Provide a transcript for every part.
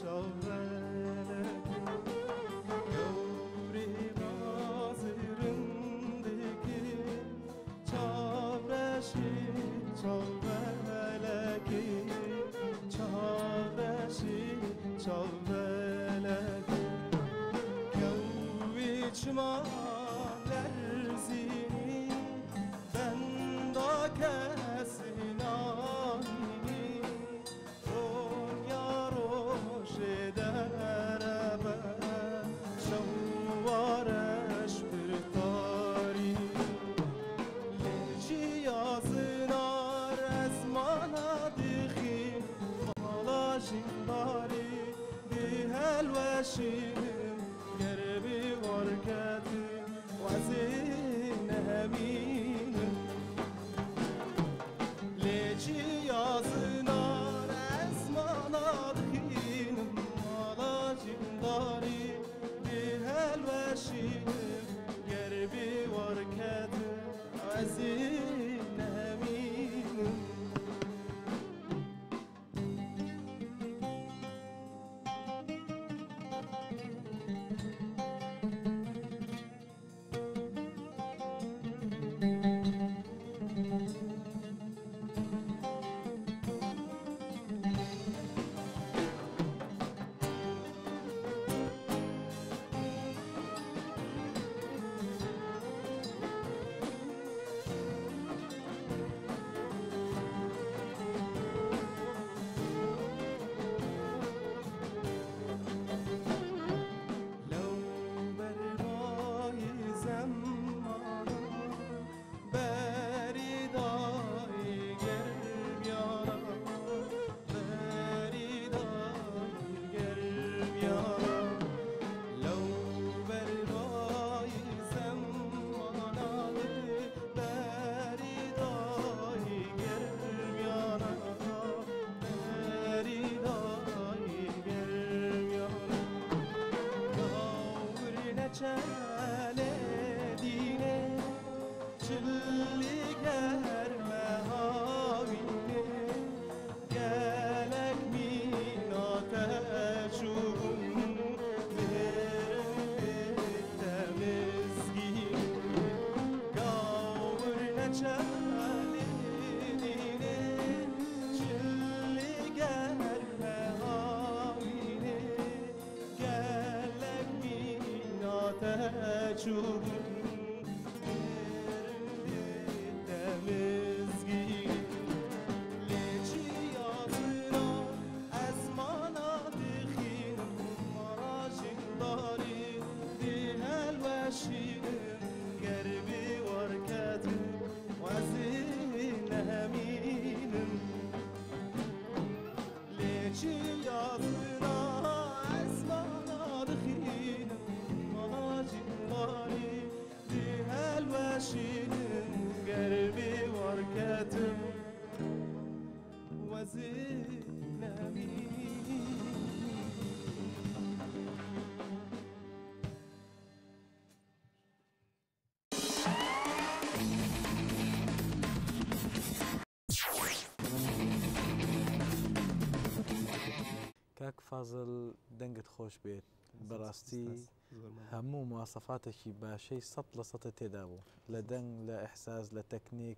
كاك فازل دنگت خوش بيت براستي همو مواصفاتك باشي سط لسط تداو لدن لاحساس لتكنيك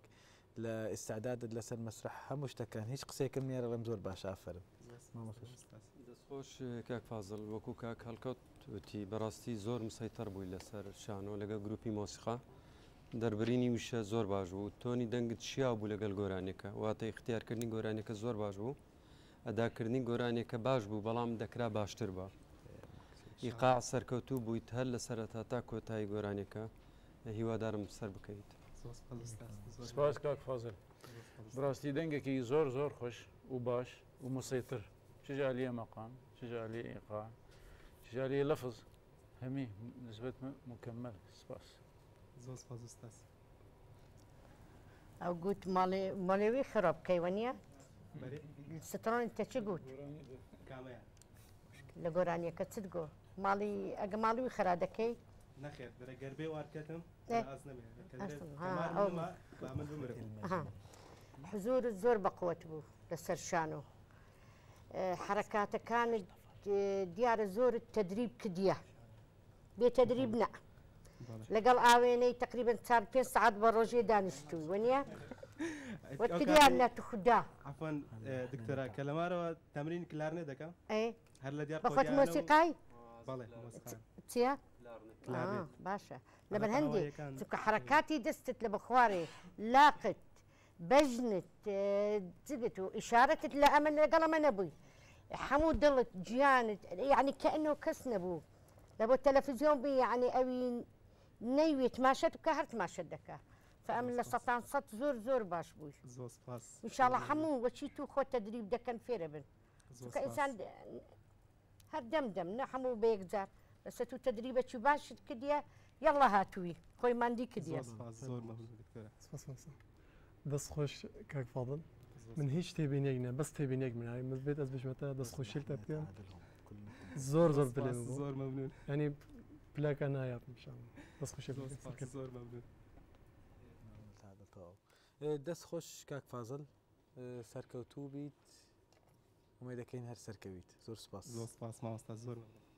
لاستعداد لسر مسرح هموش تكن هيش قصي كمية رمزور باشا فيلم ما دست خوش كاك فازل وكو كاك هلكوت وتي براستي زور مسيطر بوي لسر شانو لقا جروبي موسيقى دربريني وش زور باجو توني دنگت شياو بو لقا الجورانيكا واتي اختيار كرني جورانيكا زور باجو ئەداکردنی گۆرانێکە باش بوو بەڵام دەکرا باشتر بە ئیقاع سەرکەوتوو بوویت هەر لە سەرەتا تا کۆتایی گۆرانێکە هیوادارم سەر بکەیت. سپاس کاک فازل بڕاستی دەنگێکی زۆر زۆر خۆش و باش و مسيطر شجالية مقام شجالية إيقاع شجالية لفظ همي نسبة مكمل سپاس زۆر سپاس ئوستاز ئەو گوت ماڵێوی خراپ کەیوەنیە سترۆن انت چی گوت لە گۆرانیەکە چت گۆ ماڵی ئەگە ماڵی خرا دەکەی نەخێر بەرە گەربێ وارکەتم حزورت زۆر بەقوت بوو لەسەر شانۆ حرەکاتەکانت دیارە زۆر تەدریب کردیە بێ تەدریب نە بەڵێ. لەگەڵ ئاوێنەی تقریبن 4-5 سعات بە ڕۆژێ دانیشتووی وەنیە ئەو وەتریان کاتێ- نەت خوددا عفوا دکتۆرا کە لەمارەوە تەمرین کلارنێ دەکەم ئەی هەر لە دیار بەخۆت مۆسیقای بەڵێ مۆسیقا. چییە؟ کلارنێت. باشە لەبەر هەندێک هەواڵیەکان. چونکە حرکاتی دەستت لە بخوارێ لاقت بەژنت جگت و ئیشارەتت لە ئەمە لەگەڵ ئەمە نەبووی هەموو دڵت گیانت یعنی کەئنەوە کەس نەبوو لە بۆ تەلەڤیزیۆن بی یعنی ئەوی نەیوێت تماشەت و کە هەر تماشەت دەکا فەئەم لە سەتان سەد زۆر زۆر باش بووی زۆر سپاس. ئینشاڵڵا هەموو وەچی تو خۆ تەدریب دەکەن فێرە بن زۆر کە ئینسان هەر دەم نە هەموو بە یەکجار بەسە تو تەدریبەکی باشت کردیە یەڵڵا هاتووی خۆی ماندی کردیە زۆر سپاس زۆر مەمنون دکتۆرا. دەست خۆش کاک فاضل من هیچ تێبینێک نە بەس تێبینێک منای من بێت ئەس بشمەتە دەست خۆشیلتە بکەم زۆر زۆر دلێم بوو زۆر مەمنون. ینی پلاکە نایاتمشان دەست خۆشی زۆر سپاس زۆر مەمنون. دەست خۆش کاک فازل سەرکەوتوو بیت ومێ دەکەین هەر سەرکەویت زۆر سپاس زۆر سپاس مامۆستا زۆر مەمنون.